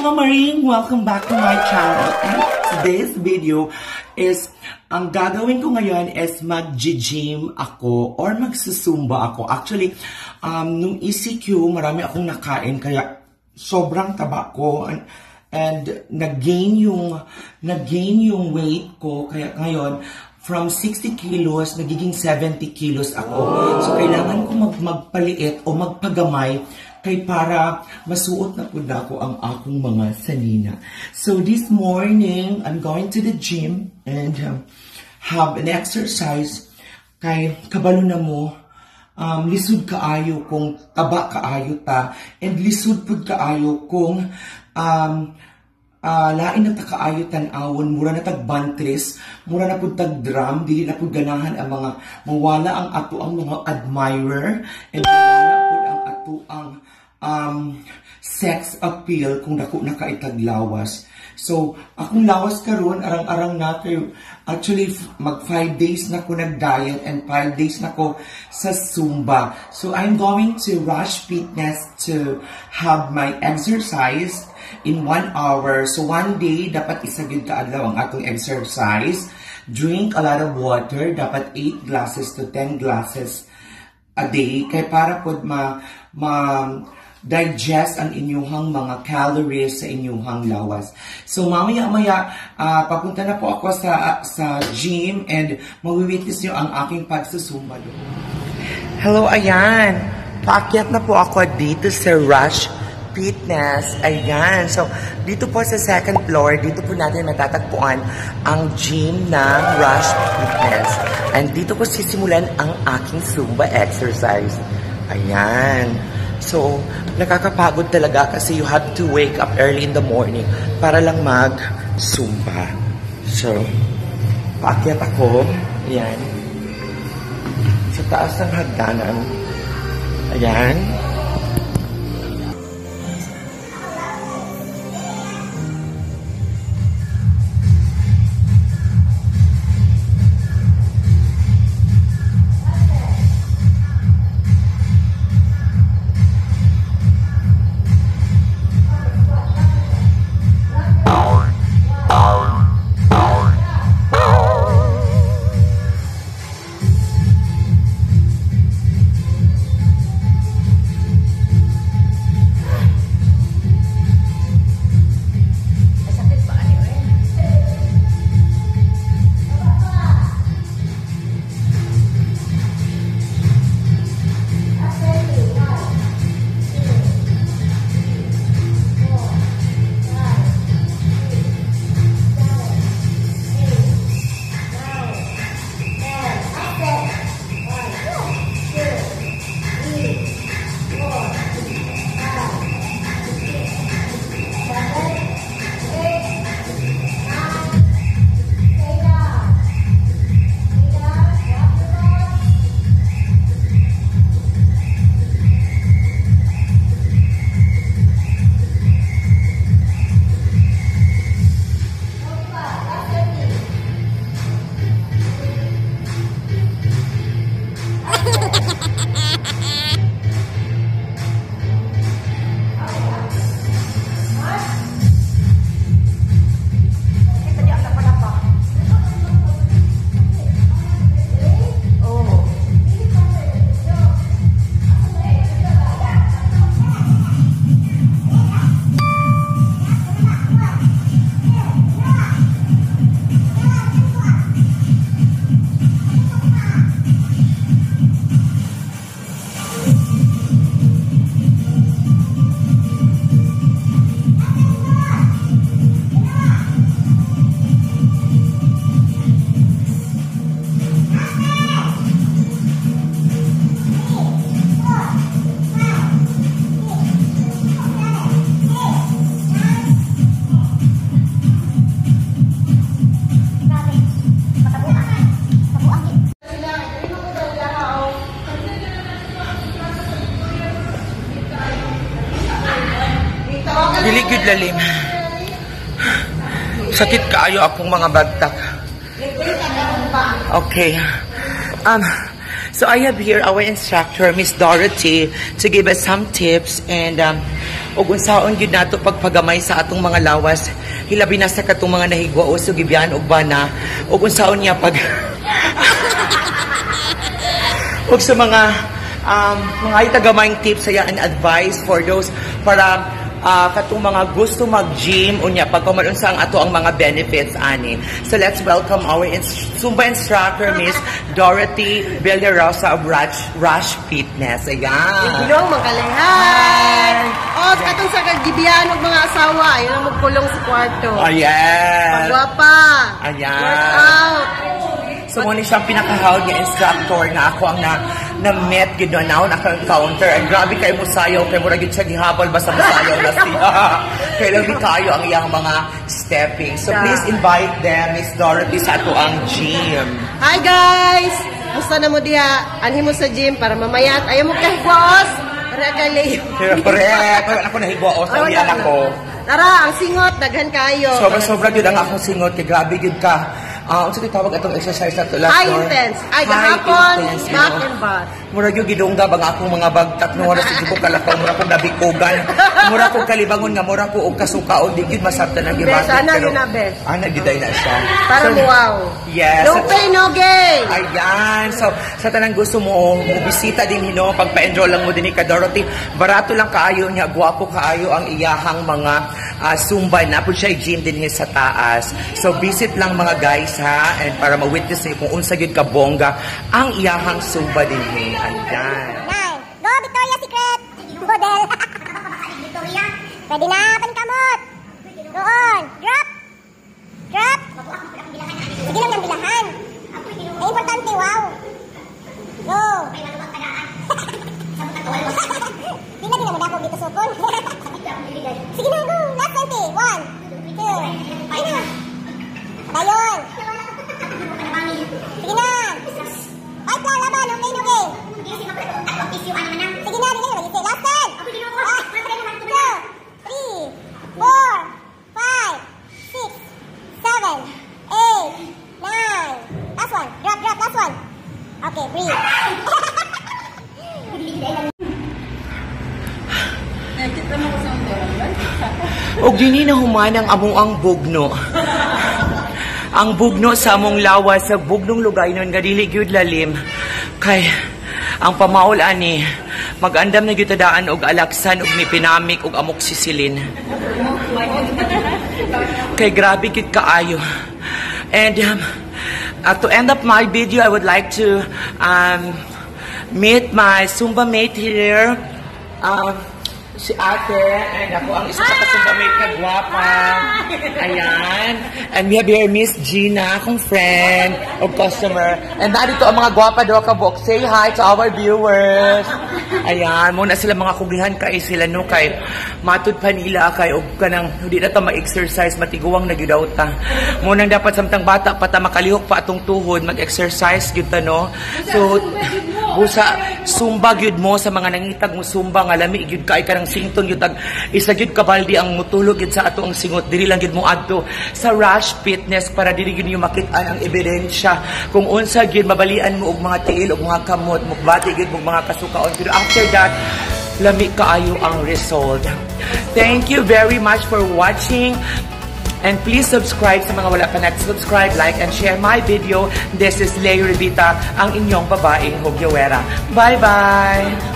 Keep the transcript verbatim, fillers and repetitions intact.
Hello Maring! Welcome back to my channel. And today's video is, ang gagawin ko ngayon is mag-gym ako or magsusumba ako. Actually, um, nung E C Q, marami akong nakain kaya sobrang taba ko. And, and nag-gain yung, nag-gain yung weight ko. Kaya ngayon, from sixty kilos, nagiging seventy kilos ako. So, kailangan ko mag magpaliit o magpagamay kay para masuot na po na ako ang akong mga sanina. So, this morning, I'm going to the gym and um, have an exercise kay kabalo na mo. Um, lisod kaayo kung taba kaayo ta. And lisod po kaayo kung um, uh, lain na ta kaayo tan-awon, mura na tag-bantris, mura na po tag-drum, dili na po ganahan ang mga, mawala ang ato ang mga admirer, and mawala po ang ato ang um, sex appeal kung dako na kaitaglawas. So, akong lawas karon arang-arang na kayo. Actually, mag five days na ko nag-diet and five days na ko sa Zumba. So, I'm going to Rush Fitness to have my exercise in one hour. So, one day, dapat isagid ka adlaw ang atong exercise. Drink a lot of water. Dapat eight glasses to ten glasses a day. Kaya para po ma... ma digest ang inyuhang mga calories sa inyuhang lawas. So, mamaya-maya, uh, papunta na po ako sa sa gym and mag-witness nyo ang aking pagsusumba doon. Hello, ayan. Paakyat na po ako dito sa Rush Fitness. Ayan. So, dito po sa second floor, dito po natin matatagpuan ang gym ng Rush Fitness. And dito ko sisimulan ang aking Zumba exercise. Ayan. So, nakakapagod talaga kasi you have to wake up early in the morning para lang mag-Zumba. So, paakyat ako. Ayan. Sa taas ng hagdanan. Ayan. Dili gyud lalim. Sakit kaayo akong mga bagtak. Okay. Um, so I have here our instructor, Miss Dorothy, to give us some tips and um, ug unsaon gyud nato pagpagamay sa atong mga lawas, hilabi na sa katong mga nahigwa o sugibyan og bana, ug unsaon niya pag ug sa mga um, mga itagamay tips saya and advice for those para uh, katong mga gusto mag-gym unya pagkumalun sa ang ato ang mga benefits ani. So let's welcome our ins Zumba instructor Miss Dorothy Villarosa of Rush, Rush Fitness. Ayan. Gulong magkalahan. O, katong sa kagibiyan ng mga asawa, yun ang magkulong sa kwarto. Ayan. Pagwapa. Ayan. Workout. So, muna siyang pinakahawag niya instructor na ako ang na, na-met yun na now, naka-encounter. And grabe kayo mo sayaw, kayo mo ragin siya gihabol, basta mo sayaw na siya. Kaya lang di kayo ang iyang mga stepping. So, please invite them, Miss Dorothy, sa ato ang gym. Hi, guys! Musta na mo diha? Anhin mo sa gym para mamayat. Ayaw mo kahigwaos. Para kali. Correct. Wala ako nahigwaos. Ang yan ako. Tara, ang singot. Daghan kayo. Sobra-sobra yun ang akong singot. Kaya grabe yun ka. Ah, unsa tawag atong exercise na to last High intense. Ay, gahapon, back and butt. Mura yung gidungga bang akong mga bagtat no oras di ko kalakaw, mura kong nabikugan. Mura kong kalibangon nga, mura ko og kasukaon di gid masabta na gibatik. Best, ana yun na best. Ana giday na siya. Para so, wow. Yes. No pain, no gain. Ayan. So, sa tanang gusto mo, mubisita din hino, pagpa-enroll lang mo din ni ka Dorothy. Barato lang kaayo niya, guwapo kaayo ang iyahang mga uh, Zumba na po siya gym din sa taas. So, visit lang mga guys ha, and para ma-witness niyo kung unsa gyud ka bongga ang iyahang Zumba din ni. Ayan. Nine. Go, Victoria's Secret. Model. Victoria. Pwede na, pankamot. Go on. Drop. Drop. Sige lang ng bilahan. Ay, importante, wow. Go. Pila din naman ako dito sukon. Sige na, go. Last twenty. One. Two. Sige na. Dayon. Sige na. Fight lang, laban. Okay, okay. Sige na, sige na. Last ten. One, two, three, four, five, six, seven, eight, nine. Last one. Drop, drop. Last one. Okay, breathe. Og dini na humanang among ang bugno. Ang bugno sa among lawas sa bugnong lugay nun nga dili gyud lalim kay ang pamaol ani magandam na gyud tadaan og alaksan og mipinamik og amoxicillin. Kay grabe gyud kaayo. And um, uh, to end up my video, I would like to um, meet my Zumba mate here. Um, si ate, and ako ang isa pa Zumba mate na guwapa. Ayan. And we have here Miss Gina, akong friend o customer. And narito ang mga guwapa daw kabok. Say hi to our viewers. Ayan. Muna sila mga kugihan kay sila no kay matud pa nila kay og kanang hindi na ta ma-exercise matiguwang na gyud ta. Munang dapat samtang bata pa ta makalihok pa atong tuhod mag-exercise gyud ta no. So busa Zumba gyud mo sa mga nangitag mo Zumba nga lami gyud kay kanang sington gyud tag isa gyud kabaldi ang mutulog gyud sa ato ang singot diri lang gyud mo adto sa Rush Fitness para diri gyud niyo makit-an ang ebidensya kung unsa gyud mabalian mo og mga tiil og mga kamot mukbati gyud og mga kasukaon pero after that lami kaayo ang result. Thank you very much for watching. And please subscribe sa mga wala pa nag-subscribe, like, and share my video. This is Leo Revita, ang inyong babaeng Hogyawera. Bye-bye!